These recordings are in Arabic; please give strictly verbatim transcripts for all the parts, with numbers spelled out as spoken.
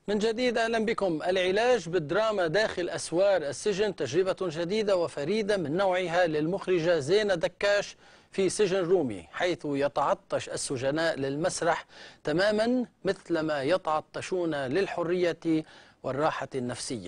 من جديد أهلا بكم. العلاج بالدراما داخل أسوار السجن تجربة جديدة وفريدة من نوعها للمخرجة زينة دكاش في سجن رومي، حيث يتعطش السجناء للمسرح تماما مثلما يتعطشون للحرية والراحة النفسية.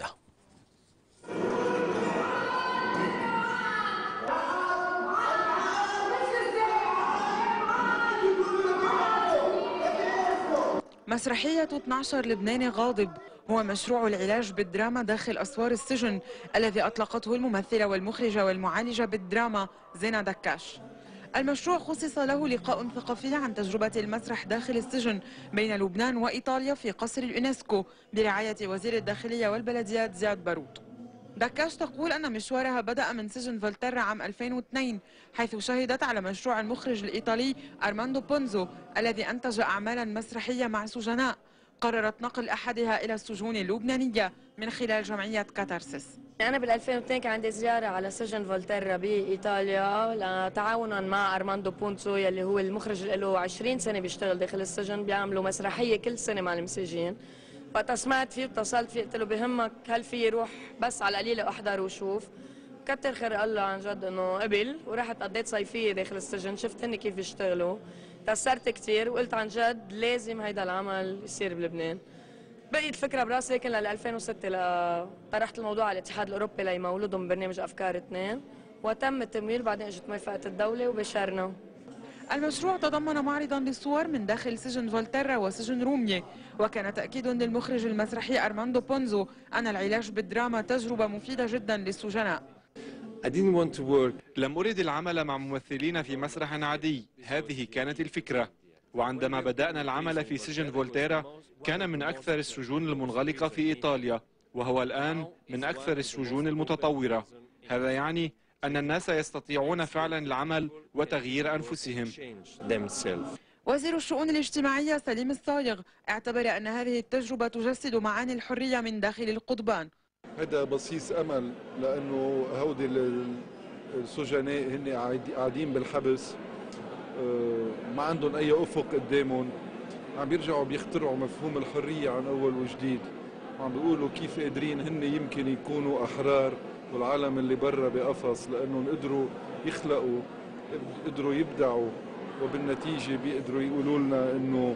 مسرحية اثنا عشر لبناني غاضب هو مشروع العلاج بالدراما داخل أسوار السجن الذي أطلقته الممثلة والمخرجة والمعالجة بالدراما زينة دكاش. المشروع خصص له لقاء ثقافي عن تجربة المسرح داخل السجن بين لبنان وإيطاليا في قصر اليونسكو برعاية وزير الداخلية والبلديات زياد بارود. دكاش تقول أن مشوارها بدأ من سجن فولتيرا عام ألفين واثنين، حيث شهدت على مشروع المخرج الإيطالي أرماندو بونزو الذي أنتج أعمالا مسرحية مع سجناء. قررت نقل أحدها إلى السجون اللبنانية من خلال جمعية كاتارسيس. أنا بال ألفين واثنين كان عندي زيارة على سجن فولتيرا بإيطاليا تعاونا مع أرماندو بونزو يلي هو المخرج اللي له عشرين سنة بيشتغل داخل السجن، بيعملوا مسرحية كل سنة مع المساجين. وقت سمعت فيه اتصلت فيه قلت له بهمك هل في روح بس على القليله احضر وشوف. كتر خير الله عن جد انه قبل، ورحت قضيت صيفيه داخل السجن، شفت هن كيف بيشتغلوا، تاثرت كثير وقلت عن جد لازم هيدا العمل يصير بلبنان. بقيت فكره براسي، لكن لل ألفين وستة طرحت الموضوع على الاتحاد الاوروبي ليمولدهم برنامج افكار اثنين، وتم التمويل، بعدين اجت موافقه الدوله وبشرنا. المشروع تضمن معرضا للصور من داخل سجن فولتيرا وسجن رومية، وكان تأكيد للمخرج المسرحي أرماندو بونزو أن العلاج بالدراما تجربة مفيدة جدا للسجناء. لم أرد العمل مع ممثلين في مسرح عادي، هذه كانت الفكرة. وعندما بدأنا العمل في سجن فولتيرا كان من أكثر السجون المنغلقة في إيطاليا، وهو الآن من أكثر السجون المتطورة. هذا يعني أن الناس يستطيعون فعلا العمل وتغيير أنفسهم. وزير الشؤون الاجتماعية سليم الصايغ اعتبر أن هذه التجربة تجسد معاني الحرية من داخل القضبان. هذا بصيص أمل، لأنه هودي السجناء هن قاعدين بالحبس، ما عندهم أي أفق قدامهم، عم بيرجعوا بيخترعوا مفهوم الحرية عن أول وجديد، وعم بيقولوا كيف قادرين هن يمكن يكونوا أحرار والعالم اللي برا بقفص، لأنهم قدروا يخلقوا، قدروا يبدعوا، وبالنتيجة بيقدروا يقولوا لنا إنه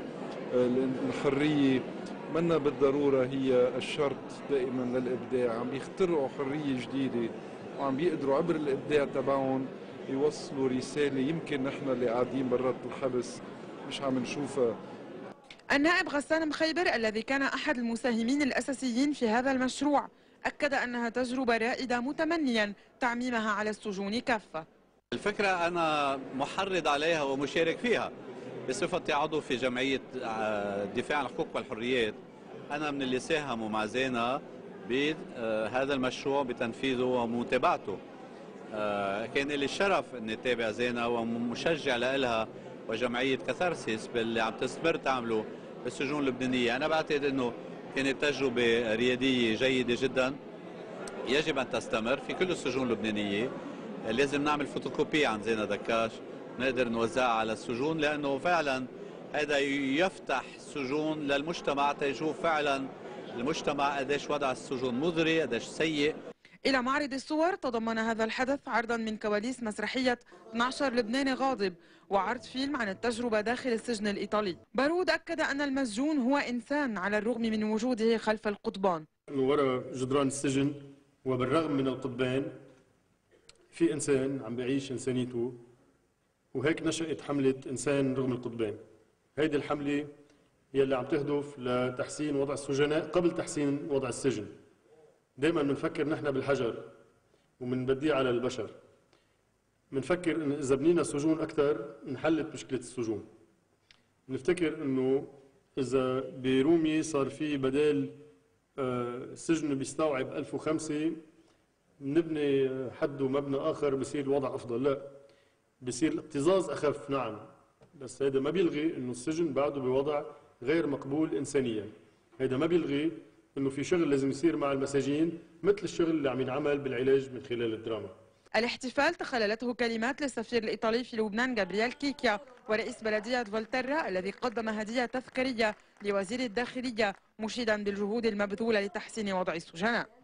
الحرية منا بالضرورة هي الشرط دائما للإبداع. عم بيخترعوا حرية جديدة، وعم بيقدروا عبر الإبداع تبعهم يوصلوا رسالة يمكن نحن اللي قاعدين برات الحبس مش عم نشوفها. النائب غسان مخيبر الذي كان أحد المساهمين الأساسيين في هذا المشروع أكد أنها تجربة رائدة، متمنيا تعميمها على السجون كافة. الفكرة أنا محرض عليها ومشارك فيها بصفتي عضو في جمعية دفاع عن الحقوق والحريات. أنا من اللي ساهموا مع زينة بهذا المشروع بتنفيذه ومتابعته. كان لي الشرف أني أتابع زينة ومشجع لها وجمعية كاتارسيس باللي عم تستمر تعمله بالسجون اللبنانية. أنا بعتقد أنه كانت تجربة ريادية جيدة جدا يجب أن تستمر في كل السجون اللبنانية. لازم نعمل فوتوكوبي عن زينة دكاش نقدر نوزعها على السجون، لأنه فعلا هذا يفتح سجون للمجتمع تيشوف فعلا المجتمع قديش وضع السجون مضري قديش سيء. إلى معرض الصور تضمن هذا الحدث عرضا من كواليس مسرحية اثنا عشر لبناني غاضب وعرض فيلم عن التجربة داخل السجن الإيطالي. بارود أكد أن المسجون هو إنسان على الرغم من وجوده خلف القضبان. وراء جدران السجن وبالرغم من القضبان في إنسان عم بيعيش إنسانيته، وهيك نشأت حملة إنسان رغم القضبان. هيدي الحملة يلي عم تهدف لتحسين وضع السجناء قبل تحسين وضع السجن. دائما بنفكر نحن بالحجر وبنبديه على البشر. بنفكر إن إذا بنينا السجون أكثر انحلت مشكلة السجون. بنفتكر إنه إذا برومي صار في بدال سجن بيستوعب ألف وخمسة بنبني حد ومبنى آخر بصير الوضع أفضل. لا، بصير الاكتظاظ أخف، نعم، بس هذا ما بيلغي إنه السجن بعده بوضع غير مقبول إنسانيا. هذا ما بيلغي إنه في شغل لازم يصير مع المساجين مثل الشغل اللي عم ينعمل بالعلاج من خلال الدراما. الاحتفال تخللته كلمات للسفير الإيطالي في لبنان جابرييل كيكيا ورئيس بلدية فولتيرا الذي قدم هدية تذكارية لوزير الداخلية مشيدا بالجهود المبذولة لتحسين وضع السجناء.